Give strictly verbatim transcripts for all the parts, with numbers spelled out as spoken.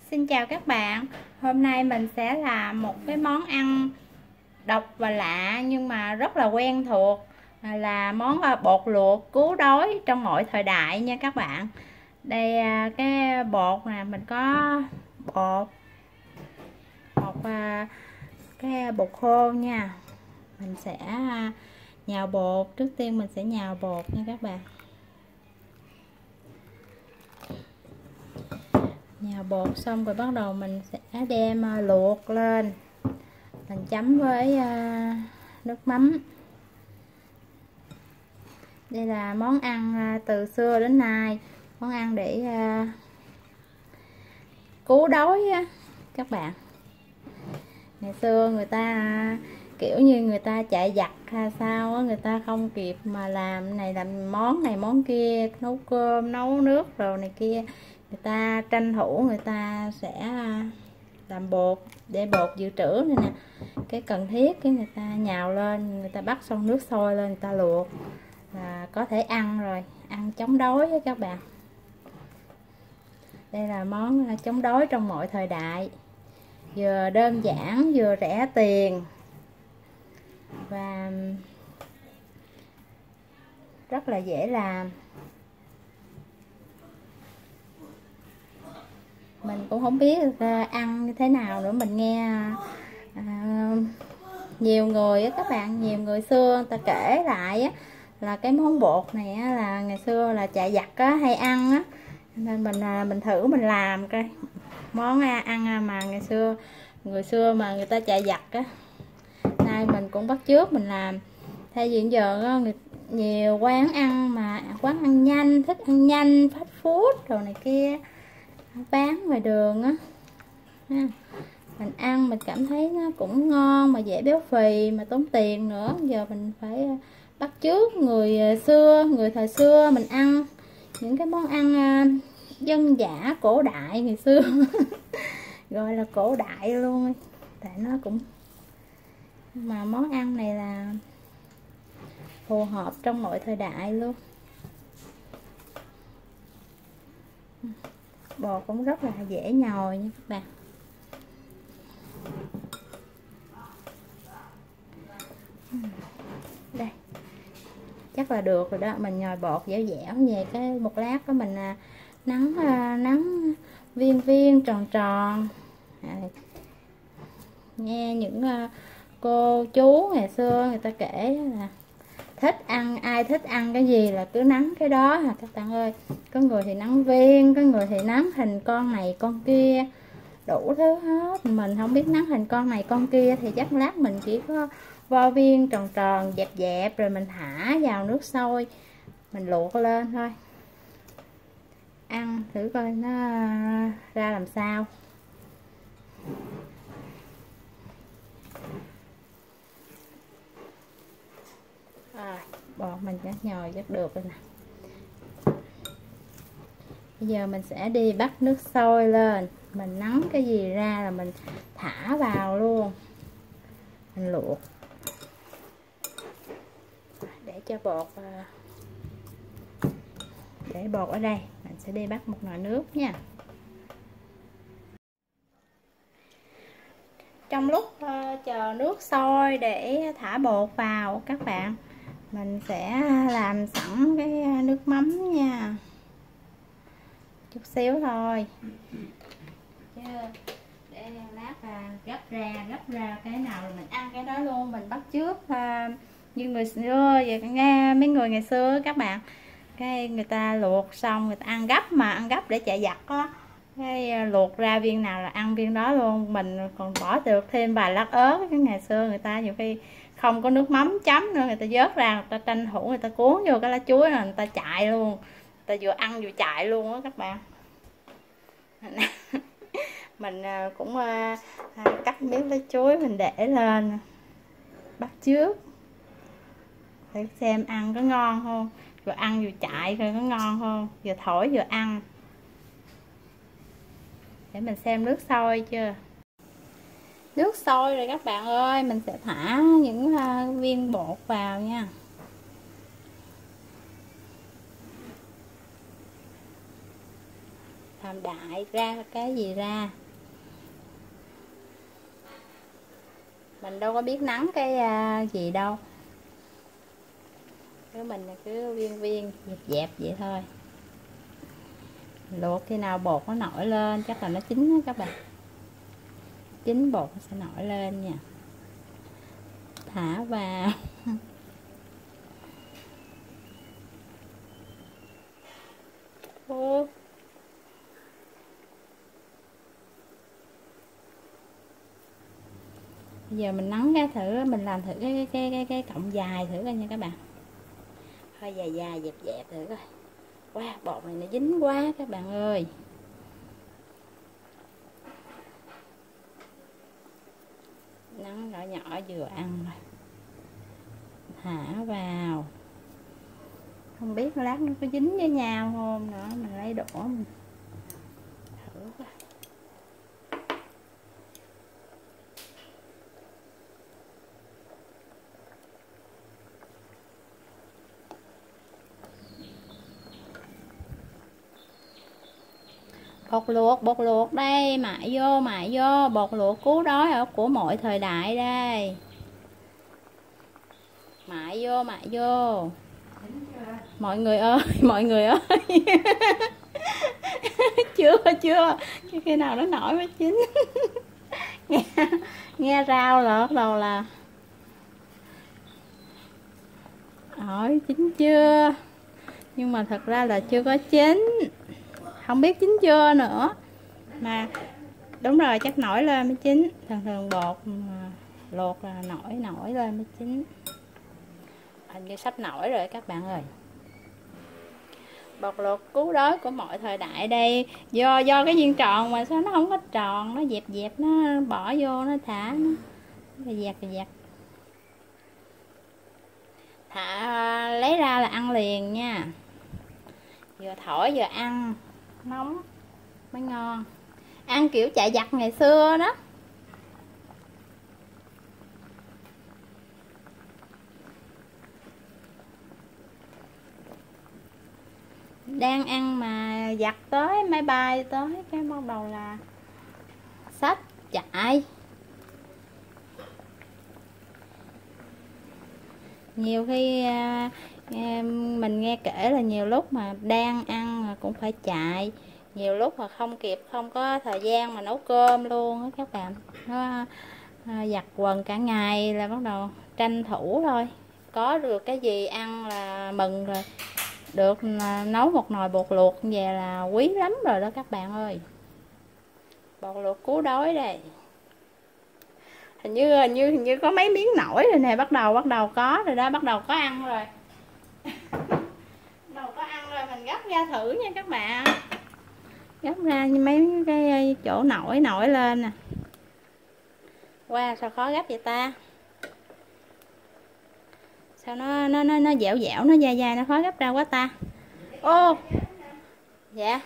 Xin chào các bạn. Hôm nay mình sẽ làm một cái món ăn độc và lạ nhưng mà rất là quen thuộc, là món bột luộc cứu đói trong mọi thời đại nha các bạn. Đây cái bột nè, mình có bột một cái bột khô nha. Mình sẽ nhào bột, trước tiên mình sẽ nhào bột nha các bạn. Nhào bột xong rồi bắt đầu mình sẽ đem luộc lên, mình chấm với nước mắm. Đây là món ăn từ xưa đến nay, món ăn để cứu đói á các bạn. Ngày xưa người ta kiểu như người ta chạy giặc hay sao á, người ta không kịp mà làm này làm món này món kia, nấu cơm nấu nước rồi này kia, người ta tranh thủ người ta sẽ làm bột để bột dự trữ này nè, cái cần thiết cái người ta nhào lên, người ta bắt xong nước sôi lên người ta luộc là có thể ăn rồi, ăn chống đói với các bạn. Đây là món chống đói trong mọi thời đại, vừa đơn giản vừa rẻ tiền và rất là dễ làm. Mình cũng không biết ăn như thế nào nữa, mình nghe à, nhiều người các bạn, nhiều người xưa người ta kể lại á, là cái món bột này á, là ngày xưa là chạy giặc á, hay ăn á, nên mình mình thử mình làm coi món ăn mà ngày xưa người xưa mà người ta chạy giặc á, nay mình cũng bắt chước mình làm. Thay vì giờ á, nhiều quán ăn mà quán ăn nhanh, thích ăn nhanh, fast food rồi này kia bán ngoài đường á, mình ăn mình cảm thấy nó cũng ngon mà dễ béo phì mà tốn tiền nữa. Giờ mình phải bắt chước người xưa, người thời xưa mình ăn những cái món ăn dân dã cổ đại ngày xưa gọi là cổ đại luôn, tại nó cũng mà món ăn này là phù hợp trong mọi thời đại luôn. Bột cũng rất là dễ nhồi nha các bạn. Đây chắc là được rồi đó, mình nhồi bột dẻo dẻo về cái một lát đó mình nắng nắng viên viên tròn tròn. À, nghe những cô chú ngày xưa người ta kể là thích ăn, ai thích ăn cái gì là cứ nắng cái đó hả các bạn ơi. Có người thì nắng viên, có người thì nắng hình con này con kia, đủ thứ hết. Mình không biết nắng hình con này con kia thì chắc lát mình chỉ có vo viên tròn tròn dẹp dẹp rồi mình thả vào nước sôi mình luộc lên thôi, ăn thử coi nó ra làm sao. À, bột mình đã nhồi rất được rồi nè. Bây giờ mình sẽ đi bắt nước sôi lên, mình nắng cái gì ra là mình thả vào luôn, mình luộc để cho bột, để bột ở đây. Mình sẽ đi bắt một nồi nước nha. Trong lúc uh, chờ nước sôi để thả bột vào các bạn, mình sẽ làm sẵn cái nước mắm nha, chút xíu thôi chứ để lát gấp ra gấp ra cái nào là mình ăn cái đó luôn. Mình bắt chước uh, như người xưa vậy, nghe mấy người ngày xưa các bạn, cái người ta luộc xong người ta ăn gấp, mà ăn gấp để chạy giặc á, cái luộc ra viên nào là ăn viên đó luôn. Mình còn bỏ được thêm vài lát ớt. Cái ngày xưa người ta nhiều khi không có nước mắm chấm nữa, người ta vớt ra, người ta tranh thủ người ta cuốn vô cái lá chuối là người ta chạy luôn, người ta vừa ăn vừa chạy luôn á các bạn. Mình cũng cắt miếng lá chuối mình để lên bắt chước để xem ăn có ngon không, vừa ăn vừa chạy coi có ngon không, vừa thổi vừa ăn. Để mình xem nước sôi chưa. Nước sôi rồi các bạn ơi, mình sẽ thả những viên bột vào nha. làm đại ra cái gì ra. Mình đâu có biết nắng cái uh, gì đâu, cứ mình cứ viên viên dẹp dẹp vậy thôi. Luộc khi nào bột nó nổi lên chắc là nó chín đó các bạn, chín bột nó sẽ nổi lên nha, thả vào. Ô. Bây giờ mình nắng cái thử, mình làm thử cái cái cái cái cọng dài thử coi nha các bạn, hơi dài dài dẹp dẹp thử coi. Wow, bột này nó dính quá các bạn ơi. Nắng nhỏ nhỏ vừa ăn rồi, thả vào. Không biết lát nó có dính với nhau không nữa, mình lấy đũa mình thử coi. Bột luộc, bột luộc đây, mại vô, mại vô, bột luộc cứu đói ở của mọi thời đại đây. Mại vô, mại vô. Mọi người ơi, mọi người ơi. Chưa, chưa, khi nào nó nổi mới chín. nghe, nghe rau là bắt đầu là hỏi chín chưa, nhưng mà thật ra là chưa có chín, không biết chín chưa nữa. Mà đúng rồi, chắc nổi lên mới chín. Thường thường bột mà luộc là nổi nổi lên mới chín. Hình như sắp nổi rồi các bạn ơi. Bột luộc cứu đói của mọi thời đại đây. Do do cái viên tròn mà sao nó không có tròn, nó dẹp dẹp, nó bỏ vô, nó thả, nó dạt dạt. Thả lấy ra là ăn liền nha. Vừa thổi vừa ăn, nóng mới ngon. Ăn kiểu chạy giặt ngày xưa đó. Đang ăn mà giặt tới máy bay tới cái bắt đầu là xách chạy. Nhiều khi mình nghe kể là nhiều lúc mà đang ăn là cũng phải chạy, nhiều lúc mà không kịp, không có thời gian mà nấu cơm luôn á các bạn. Nó giặt quần cả ngày là bắt đầu tranh thủ thôi, có được cái gì ăn là mừng rồi. Được nấu một nồi bột luộc về là quý lắm rồi đó các bạn ơi. Bột luộc cứu đói đây. Hình như hình như hình như có mấy miếng nổi rồi nè, bắt đầu bắt đầu có rồi đó, bắt đầu có ăn rồi. Bắt đầu có ăn rồi, mình gấp ra thử nha các bạn. Gấp ra như mấy cái chỗ nổi nổi lên nè. Wow, sao khó gấp vậy ta? Sao nó nó nó nó dẻo dẻo, nó dai dai, nó khó gấp ra quá ta. Ô. Dạ.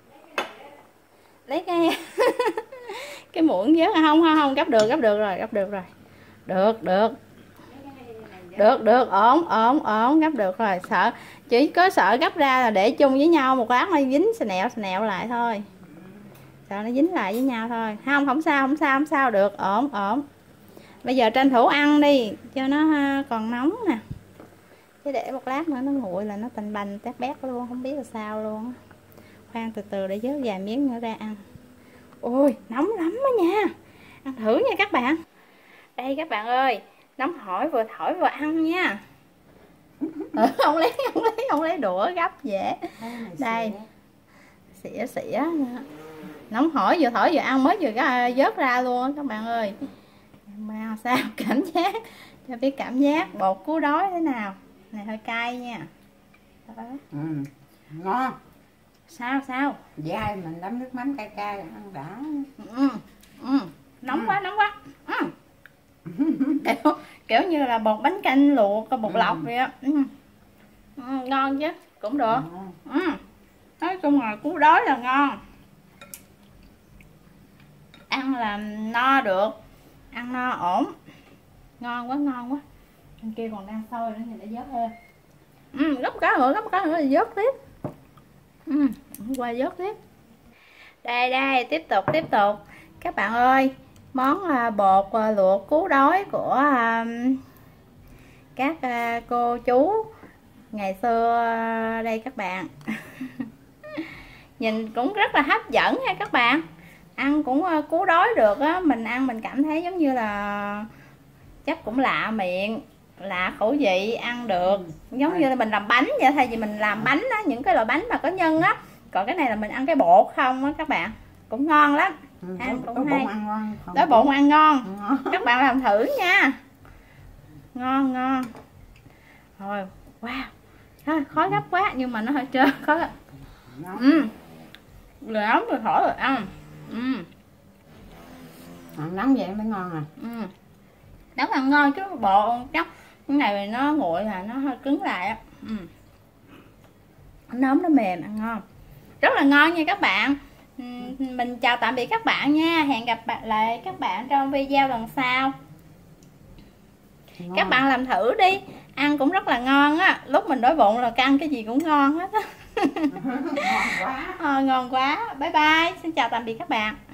Lấy cái cái muỗng vớt. Không không không, gấp được, gấp được rồi, gấp được rồi. Được, được. Được, được, ổn, ổn, ổn, gấp được rồi. Sợ chỉ có sợ gấp ra là để chung với nhau một lát nó dính xà nẹo xà nẹo lại thôi. Sợ nó dính lại với nhau thôi. Không, không sao, không sao, không sao, được, ổn, ổn. Bây giờ tranh thủ ăn đi cho nó còn nóng nè. Chứ để một lát nữa nó nguội là nó tành bành tét bét luôn, không biết là sao luôn. Khoan từ từ để vớt vài miếng nữa ra ăn. Ôi, nóng lắm đó nha. Ăn thử nha các bạn. Đây các bạn ơi, nóng hổi vừa thổi vừa ăn nha. Ừ, không lấy, không lấy, không lấy đũa gấp dễ. Đây. Xỉa xỉa. Nóng hổi vừa thổi vừa ăn, mới vừa vớt ra luôn các bạn ơi. Mà sao cảm giác, cho biết cảm giác bột cứu đói thế nào. Này hơi cay nha. Đó. Ừ, ngon. Sao sao? Dai mình đấm nước mắm cay cay ăn đã. Ừ, ừ. Nóng ừ. quá, nóng quá. Ừ. kiểu, kiểu như là bột bánh canh luộc, bột ừ. lọc vậy á. Ừ. Ừ, ngon chứ, cũng được. Ừ. Ừ. Nói chung là cứu đói là ngon. Ăn là no được, ăn no ổn. Ngon quá, ngon quá. Bên kia còn đang sôi nữa thì để vớt thêm. Ừ, gấp cá nữa, gấp cá nữa thì vớt tiếp. Ừ, qua vớt tiếp. Đây đây, tiếp tục tiếp tục các bạn ơi, món à, bột à, luộc cứu đói của à, các à, cô chú ngày xưa đây các bạn. Nhìn cũng rất là hấp dẫn ha các bạn, ăn cũng à, cứu đói được á. Mình ăn mình cảm thấy giống như là chắc cũng lạ miệng, lạ khẩu vị, ăn được giống như là mình làm bánh vậy. Thay vì mình làm bánh á, những cái loại bánh mà có nhân á, còn cái này là mình ăn cái bột không á các bạn, cũng ngon lắm. Ừ, Ăn có, cũng có hay, bụng ăn ngon. đói bụng ăn ngon. ngon. Các bạn làm thử nha, ngon ngon. Rồi wow, à, khó gấp quá nhưng mà nó hơi trơn, khó gấp. Ừ, nóng rồi khỏi rồi ăn. Ừ, ăn nóng vậy mới ngon à. ừ, nóng ăn ngon chứ bộ chắc cái này nó nguội là nó hơi cứng lại á. Ừ, nóng nó mềm ăn ngon, rất là ngon nha các bạn. Ừ, mình chào tạm biệt các bạn nha, hẹn gặp lại các bạn trong video lần sau. Ngon. Các bạn làm thử đi, ăn cũng rất là ngon á. Lúc mình đói bụng là ăn cái gì cũng ngon hết á. Ngon quá. À, ngon quá. Bye bye, xin chào tạm biệt các bạn.